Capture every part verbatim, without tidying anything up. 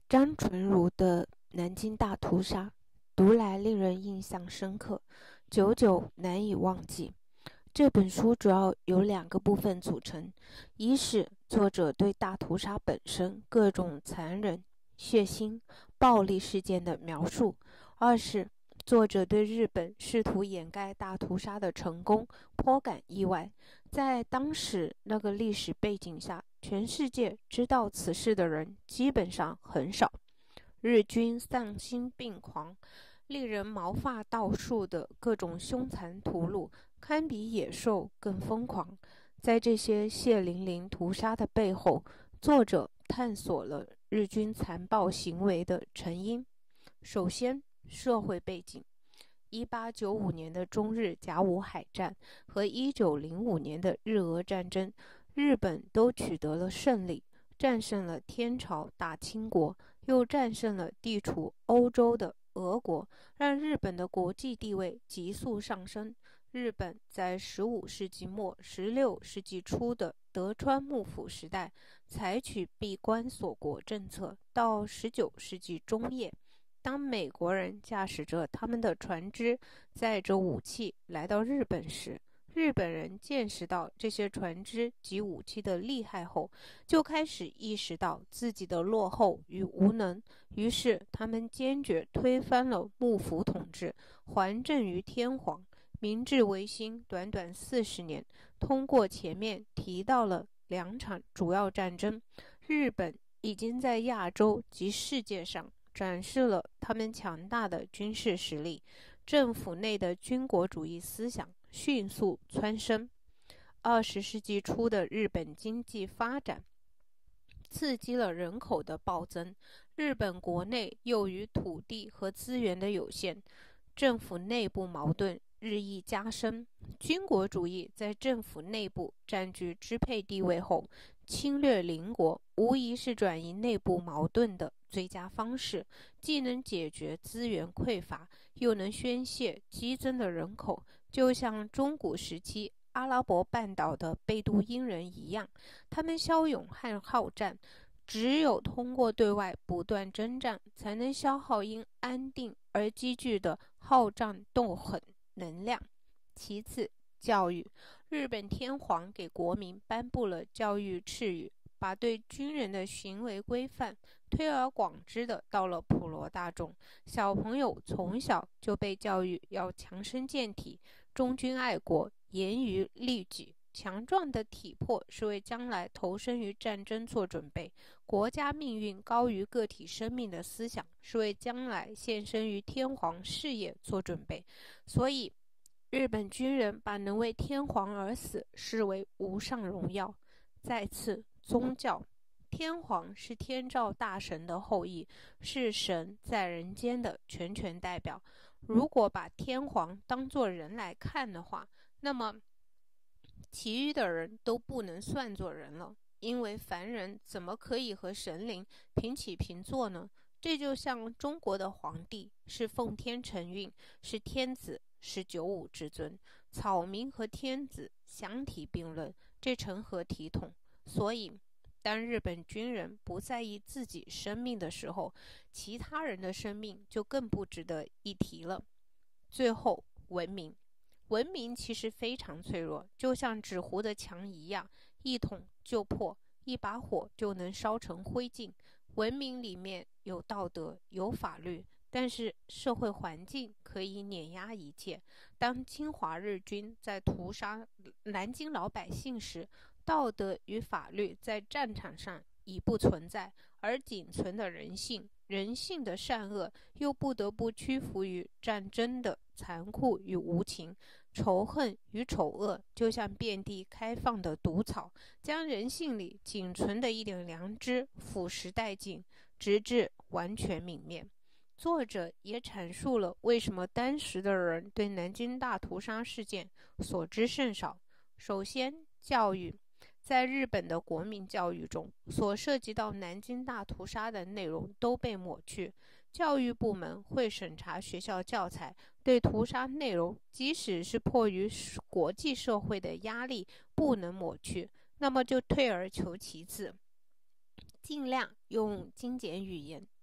张纯如的南京大屠杀读来令人印象深刻，久久难以忘记。这本书主要由两个部分组成，一是作者对大屠杀本身各种残忍、血腥、暴力事件的描述，二是作者对日本试图掩盖大屠杀的成功颇感意外。在当时那个历史背景下，全世界知道此事的人基本上很少。日军丧心病狂、令人毛发倒竖的各种凶残屠戮，堪比野兽更疯狂。在这些血淋淋屠杀的背后，作者探索了日军残暴行为的成因。首先，社会背景。一八九五年的中日甲午海战和一九零五年的日俄战争，日本都取得了胜利，战胜了天朝大清国，又战胜了地处欧洲的俄国，让日本的国际地位急速上升。日本在十五世纪末、十六世纪初的德川幕府时代采取闭关锁国政策，到十九世纪中叶，当美国人驾驶着他们的船只，载着武器来到日本时，日本人见识到这些船只及武器的厉害后，就开始意识到自己的落后与无能，于是他们坚决推翻了幕府统治，还政于天皇。明治维新短短四十年，通过前面提到了两场主要战争，日本已经在亚洲及世界上展示了他们强大的军事实力，政府内的军国主义思想迅速蹿升。二十世纪初的日本经济发展刺激了人口的暴增，日本国内由于土地和资源的有限，政府内部矛盾日益加深。军国主义在政府内部占据支配地位后，侵略邻国无疑是转移内部矛盾的最佳方式，既能解决资源匮乏，又能宣泄激增的人口，就像中古时期阿拉伯半岛的贝都因人一样，他们骁勇和好战，只有通过对外不断征战，才能消耗因安定而积聚的好战斗狠能量。其次，教育。日本天皇给国民颁布了教育敕谕，把对军人的行为规范推而广之的到了普罗大众。小朋友从小就被教育要强身健体，忠君爱国，严于律己。强壮的体魄是为将来投身于战争做准备，国家命运高于个体生命的思想是为将来献身于天皇事业做准备。所以日本军人把能为天皇而死视为无上荣耀。再次，宗教。天皇是天照大神的后裔，是神在人间的全权代表。如果把天皇当作人来看的话，那么其余的人都不能算作人了，因为凡人怎么可以和神灵平起平坐呢？这就像中国的皇帝是奉天承运，是天子，是九五之尊，草民和天子相提并论，这成何体统？所以当日本军人不在意自己生命的时候，其他人的生命就更不值得一提了。最后，文明。文明其实非常脆弱，就像纸糊的墙一样，一捅就破，一把火就能烧成灰烬。文明里面有道德，有法律，但是社会环境可以碾压一切。当侵华日军在屠杀南京老百姓时，道德与法律在战场上已不存在，而仅存的人性，人性的善恶又不得不屈服于战争的残酷与无情。仇恨与丑恶就像遍地开放的毒草，将人性里仅存的一点良知腐蚀殆尽，直至完全泯灭。作者也阐述了为什么当时的人对南京大屠杀事件所知甚少。首先，教育。在日本的国民教育中，所涉及到南京大屠杀的内容都被抹去。教育部门会审查学校教材，对屠杀内容，即使是迫于国际社会的压力不能抹去，那么就退而求其次，尽量用精简语言，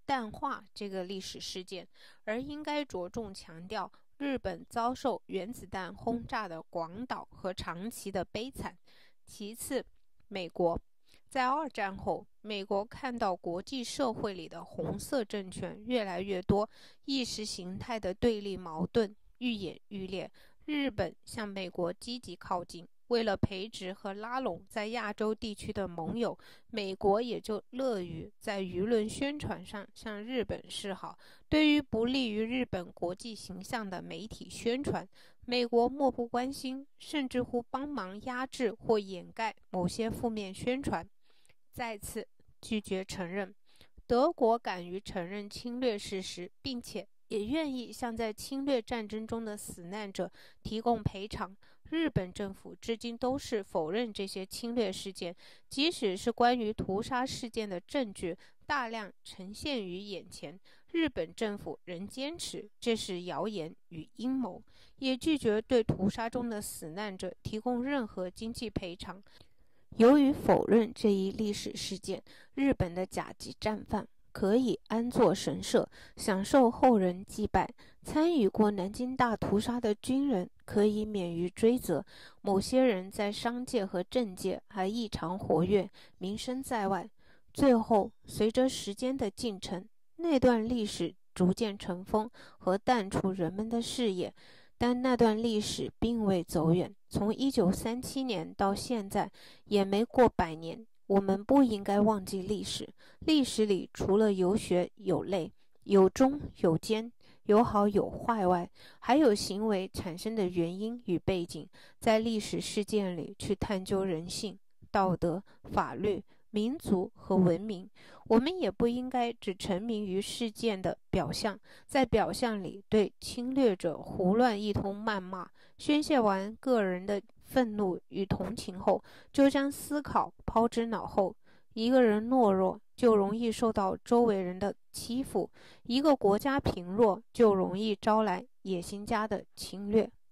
淡化这个历史事件，而应该着重强调日本遭受原子弹轰炸的广岛和长崎的悲惨。其次，美国在二战后，美国看到国际社会里的红色政权越来越多，意识形态的对立矛盾愈演愈烈，日本向美国积极靠近。为了培植和拉拢在亚洲地区的盟友，美国也就乐于在舆论宣传上向日本示好。对于不利于日本国际形象的媒体宣传，美国漠不关心，甚至乎帮忙压制或掩盖某些负面宣传。再次拒绝承认，德国敢于承认侵略事实，并且也愿意向在侵略战争中的死难者提供赔偿。日本政府至今都是否认这些侵略事件，即使是关于屠杀事件的证据大量呈现于眼前，日本政府仍坚持这是谣言与阴谋，也拒绝对屠杀中的死难者提供任何经济赔偿。由于否认这一历史事件，日本的甲级战犯可以安坐神社，享受后人祭拜；参与过南京大屠杀的军人可以免于追责。某些人在商界和政界还异常活跃，名声在外。最后，随着时间的进程，那段历史逐渐尘封和淡出人们的视野。但那段历史并未走远，从一九三七年到现在，也没过百年。我们不应该忘记历史，历史里除了有血有泪，有忠有奸，有好有坏外，还有行为产生的原因与背景，在历史事件里去探究人性、道德、法律、民族和文明。我们也不应该只沉迷于事件的表象，在表象里对侵略者胡乱一通谩骂，宣泄完个人的愤怒与同情后，就将思考抛之脑后。一个人懦弱，就容易受到周围人的欺负；一个国家贫弱，就容易招来野心家的侵略。